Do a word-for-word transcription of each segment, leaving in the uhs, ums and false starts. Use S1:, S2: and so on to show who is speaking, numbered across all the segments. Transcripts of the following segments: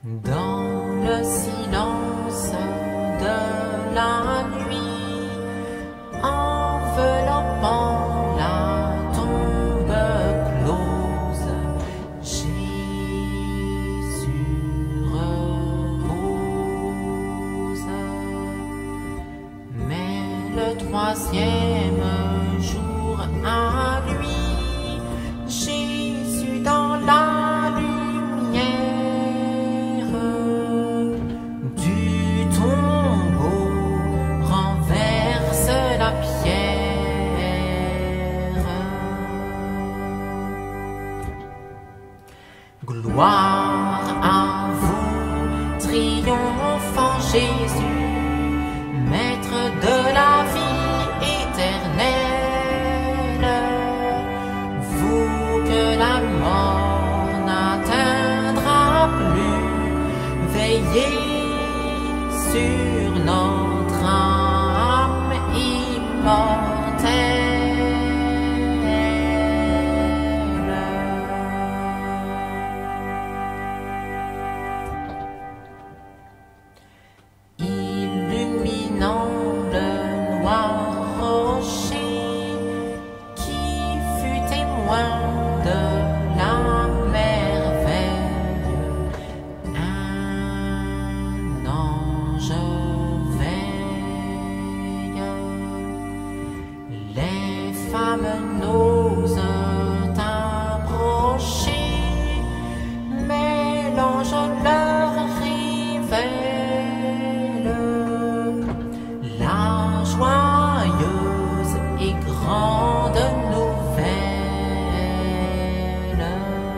S1: Dans le silence de la nuit, enveloppant la tombe close, Jésus repose. Mais le troisième jour à lui, Jésus dans la gloire à vous, triomphant Jésus, maître de la vie éternelle, vous que la mort n'atteindra plus, veillez sur notre âme immortelle. De la merveille, un ange veille. Les femmes n'osent approcher, mais l'ange leur révèle la joyeuse et grande nouvelle.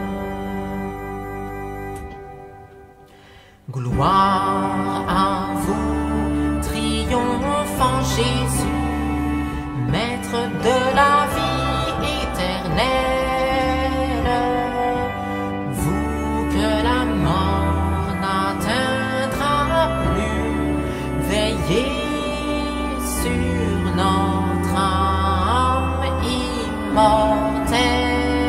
S1: Gloire à vous, triomphant Jésus, maître de la vie éternelle, vous que la mort n'atteindra plus, veillez sur notre âme immortelle.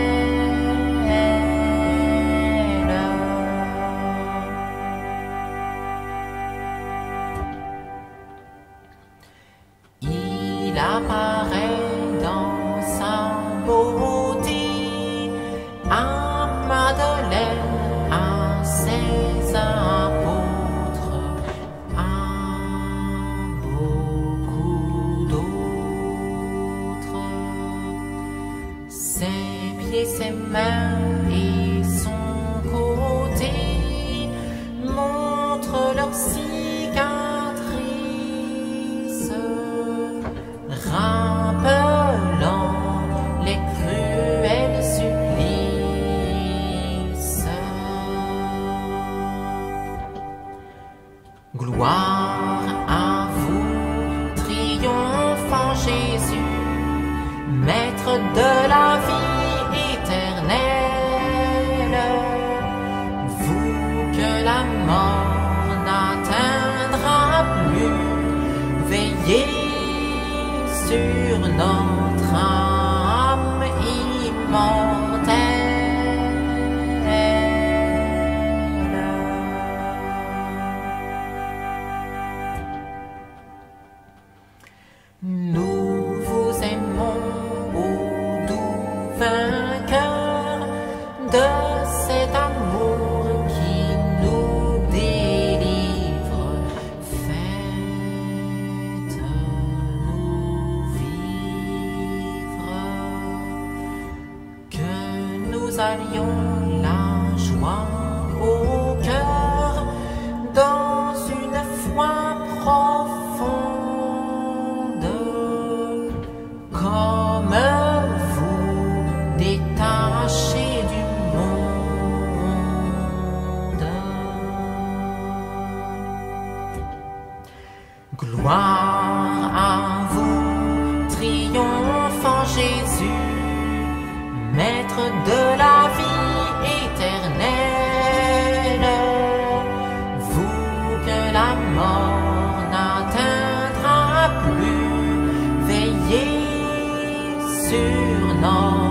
S1: Il apparaît dans sa beauté à Madeleine, à ses apôtres, à beaucoup d'autres. Ses pieds, ses mains et son côté montrent leur cicatrices, rappelant les cruels supplices. Gloire à vous, triomphant Jésus, maître de la vie éternelle, vous que la mort n'atteindra plus, veillez sur notre âme immortelle. Nous vous aimons, ô doux vainqueur, de cet amour qui nous délivre. Faites-nous vivre, que nous allions la joie au cœur dans une foi profonde, comme vous détachés du monde. Gloire à vous, triomphant Jésus, maître de la vie éternelle, vous que la mort n'atteindra plus, veillez sur notre